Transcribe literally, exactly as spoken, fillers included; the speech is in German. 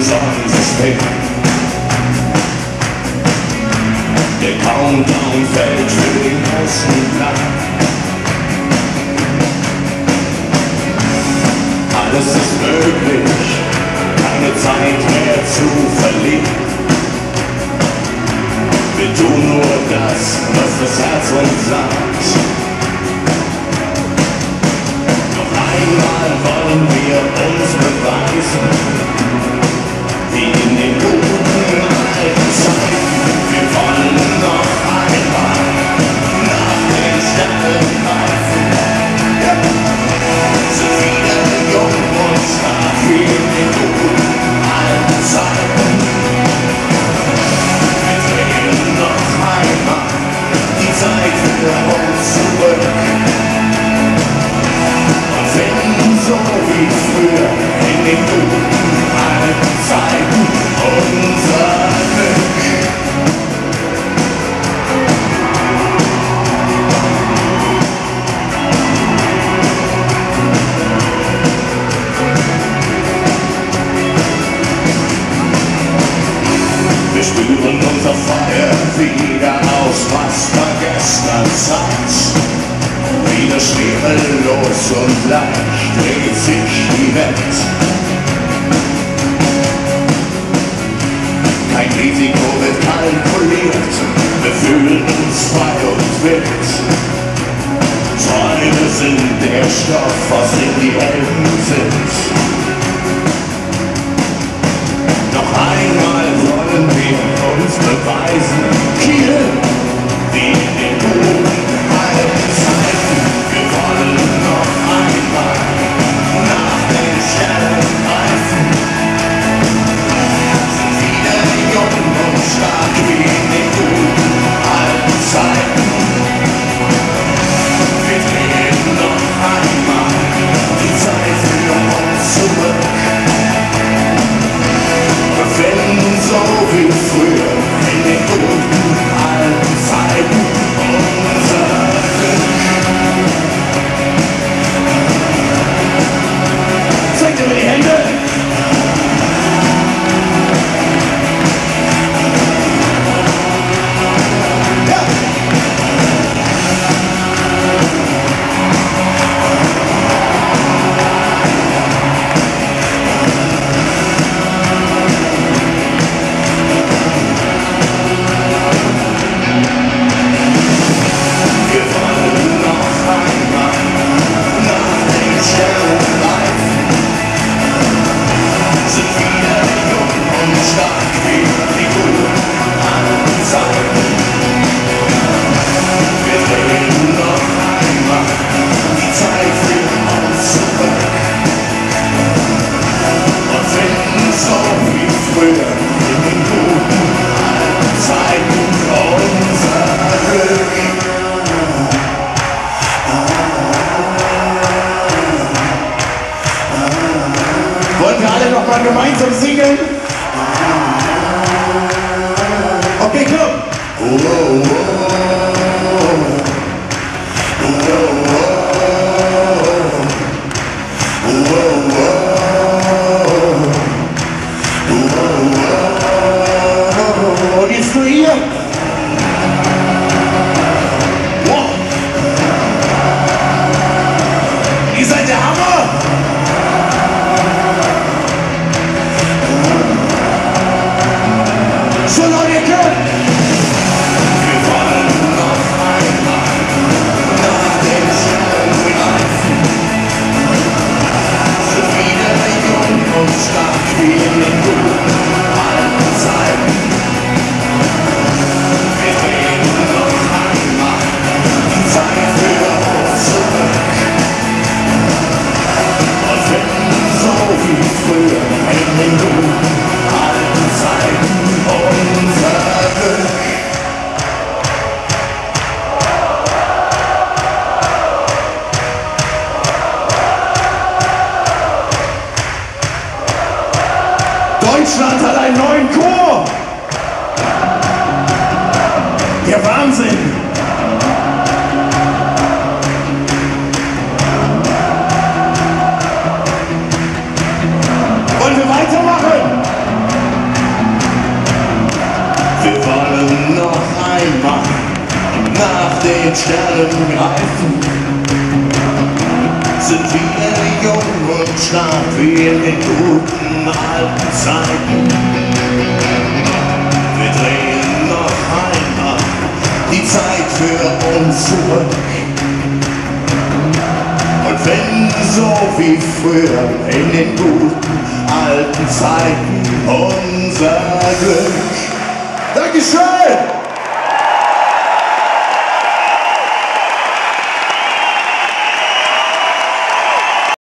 Sonnensystem. Der Countdown fällt für den großen Tag. Alles ist möglich, keine Zeit mehr zu verlieren. Wir tun nur das, was das Herz uns sagt. Noch einmal wollen wir uns beweisen, wie in den guten alten Zeiten. Wir wollen noch einmal nach den Sternen greifen. Ja. Sind wieder jung und stark wie in den guten alten Zeiten. Wir drehen noch einmal die Zeit für uns zurück und finden so wie früher in den guten alten Zeiten unser Glück. Wir spüren unser Feuer wieder aus fast vergessener Zeit. Wieder schwerelos und leicht dreht sich die Welt. Kein Risiko wird kalkuliert, wir fühlen uns frei und wild. Träume sind der Stoff, aus dem die Helden sind. Noch einmal wollen wir uns beweisen, Kiel, wie in den guten alten Zeiten. Wir wollen noch einmal nach den Sternen greifen. Sind wieder jung und stark wie in den guten alten Zeiten. Wir drehen noch einmal die Zeit für uns zurück. Wir finden so wie früher in den guten alten Zeiten unser Glück. Zeigt mir die Hände! Ja! Wollen wir alle noch mal gemeinsam singen? Okay, komm! Oh, oh, oh. Oh, oh, oh. Oh, oh, oh. Und jetzt nur hier! Wow. Ihr seid der Hammer! So laut ihr könnt! Wir wollen noch einmal nach den Sternen greifen. Sind wieder jung und stark wie in den guten alten Zeiten. Wir drehen noch einmal die Zeit für uns zurück und finden so wie früher in den guten alten Zeiten unser Glück. Deutschland hat einen neuen Chor! Der Wahnsinn! Wollen wir weitermachen? wollen noch einmal nach den Sternen greifen. Sind wir jung und stark wie in den guten alten Zeiten. Wir drehen noch einmal die Zeit für uns zurück. Und finden so wie früher in den guten alten Zeiten unser Glück. Dankeschön!